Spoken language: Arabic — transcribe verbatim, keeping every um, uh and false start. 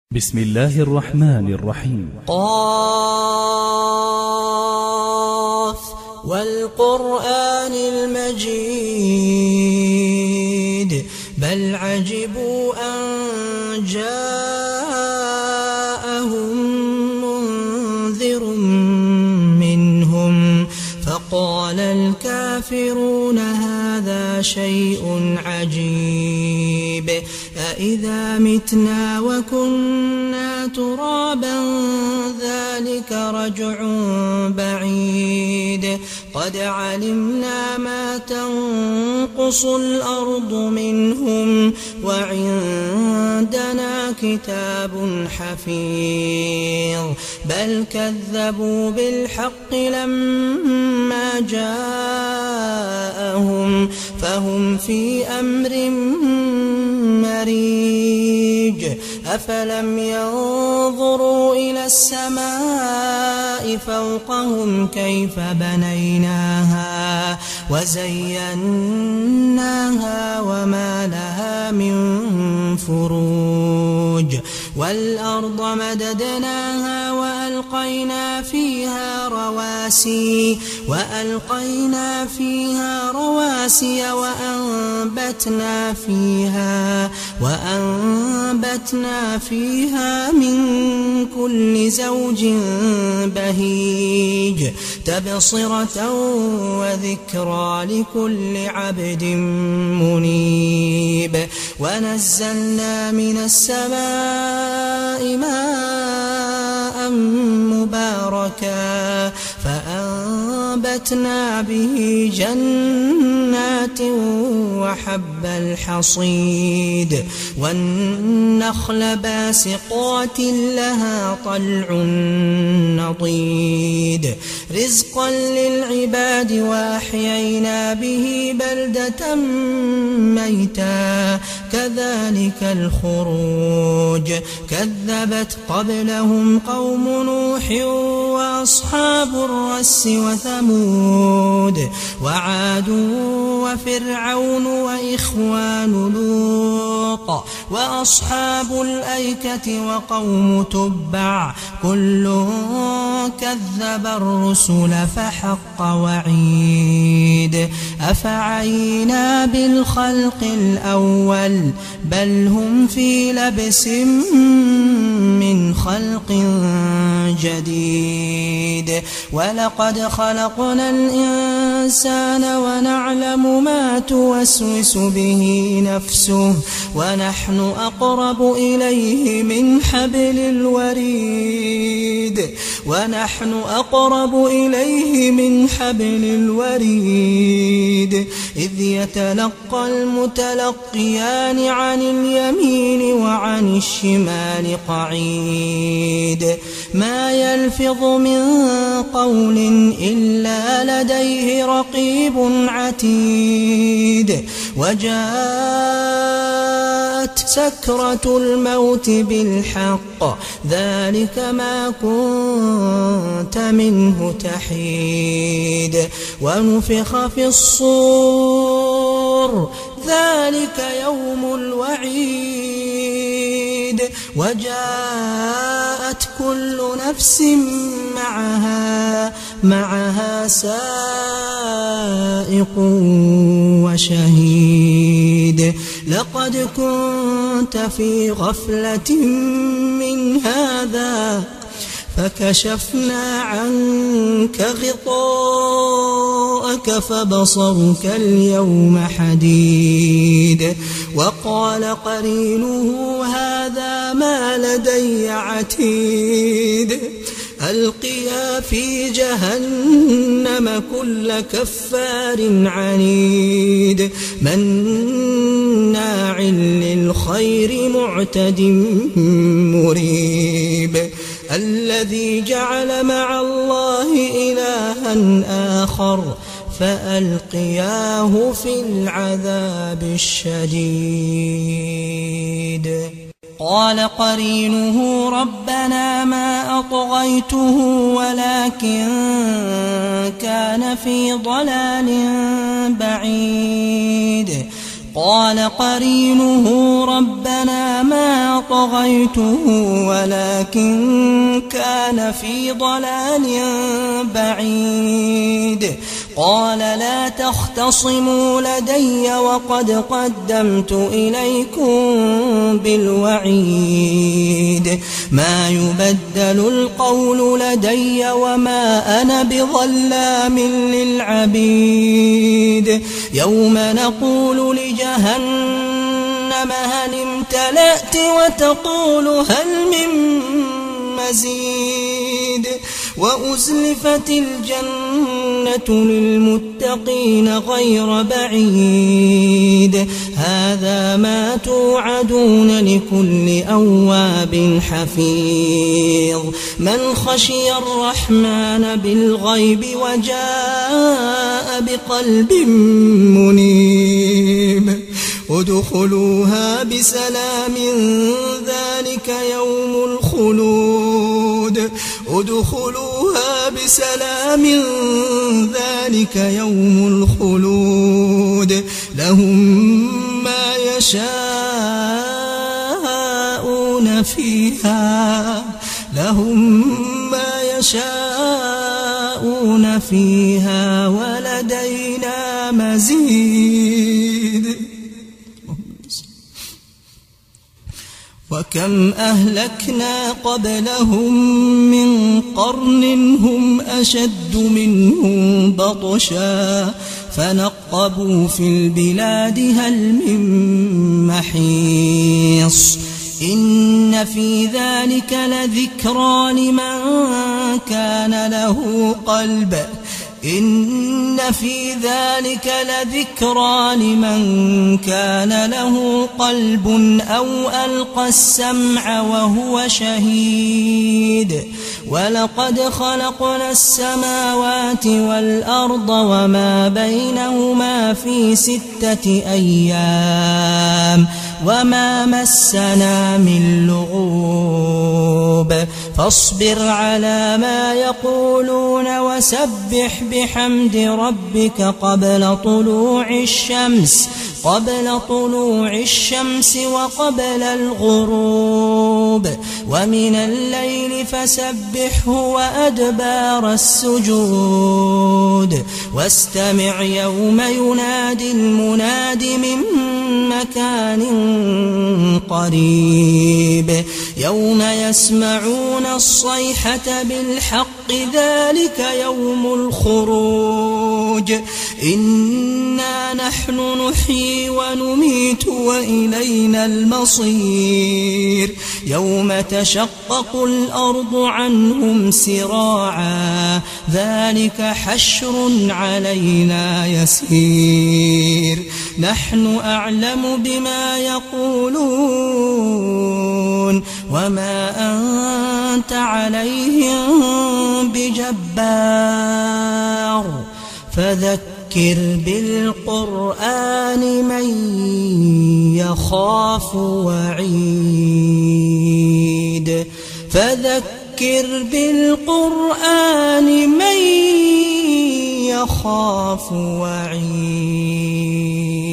بسم الله الرحمن الرحيم. قاف والقرآن المجيد بل عجبوا أن جاءهم منذر منهم فقال الكافرون هذا شيء عجيب أإذا متنا وكنا ترابا ذلك رجع بعيد قد علمنا ما تنقص الأرض منهم وعندنا كتاب حفيظ بل كذبوا بالحق لما جاءهم فهم في أمر مريج أفلم ينظروا إلى السماء فوقهم كيف بنيناها وزيناها وما لها من فروج والأرض مددناها وألقينا فيها رواسي وألقينا فيها رواسي وأنبتنا فيها وأنبتنا فيها من كل زوج بهيج تبصرة وذكرى لكل عبد منيب ونزلنا من السماء ماء مباركا فأنبتنا به جنات وحب الحصيد والنخل باسقات لها طلع نضيد رزقا للعباد وأحيينا به بلدة ميتا كذلك الخروج كذبت قبلهم قوم نوح وأصحاب الرس وثمود وعاد وفرعون وإخوان لوط وأصحاب الأيكة وقوم تبع كل كذب الرسل فحق وعيد أفعينا بالخلق الأول بل هم في لبس من خلق جديد ولقد خلقنا الإنسان ونعلم ما توسوس به نفسه ونحن أقرب إليه من حبل الوريد ونحن أقرب إليه من حبل الوريد إذ يتلقى المتلقيان عن اليمين وعن الشمال قعيد ما يلفظ من قول إلا لديه رقيب عتيد وجاءت سكرة الموت بالحق ذلك ما كنت منه تحيد ونفخ في الصور ذلك يوم الوعيد وجاءت كل نفس معها معها سائق وشهيد لقد كنت في غفلة من هذا فكشفنا عنك غطاءك فبصرك اليوم حديد وقال قرينه هذا ما لدي عتيد ألقيا في جهنم كل كفار عنيد مناع للخير معتد مريب الذي جعل مع الله إلها آخر فألقياه في العذاب الشديد قال قرينه ربنا ما أطغيته ولكن كان في ضلال بعيد قال قرينه ربنا ما طغيته ولكن كان في ضلال بعيد قال لا تختصموا لدي وقد قدمت إليكم بالوعيد ما يبدل القول لدي وما أنا بظلام للعبيد يوم نقول لجهنم هل امتلأت وتقول هل من مزيد وأزلفت الجنة للمتقين غير بعيد هذا ما توعدون لكل أواب حفيظ من خشي الرحمن بالغيب وجاء بقلب منيب ادخلوها بسلام ذلك يوم الخلود ادخلوها بسلام ذلك يوم الخلود لهم ما يشاءون فيها لهم ما يشاءون فيها ولدينا مزيد وكم أهلكنا قبلهم من قرن هم أشد منهم بطشا فنقبوا في البلاد هل من محيص إن في ذلك لذكرى لمن كان له قلب إن في ذلك لذكرى لمن كان له قلب أو ألقى السمع وهو شهيد ولقد خلقنا السماوات والأرض وما بينهما في ستة أيام وما مسنا من لغوب فاصبر على ما يقولون وسبح بحمد ربك قبل طلوع الشمس قبل طلوع الشمس وقبل الغروب ومن الليل فسبحه وأدبار السجود واستمع يوم ينادي المناد من مكان قريب يوم يسمعون الصيحة بالحق ذلك يوم الخروج إنا نحن نحيي ونميت وإلينا المصير يوم تشقق الأرض عنهم سراعا ذلك حشر علينا يسير نحن أعلم بما يقولون وما أنت عليهم بجبار فذكر بالقرآن من يخاف وعيد فذكر بالقرآن من يخاف وعيد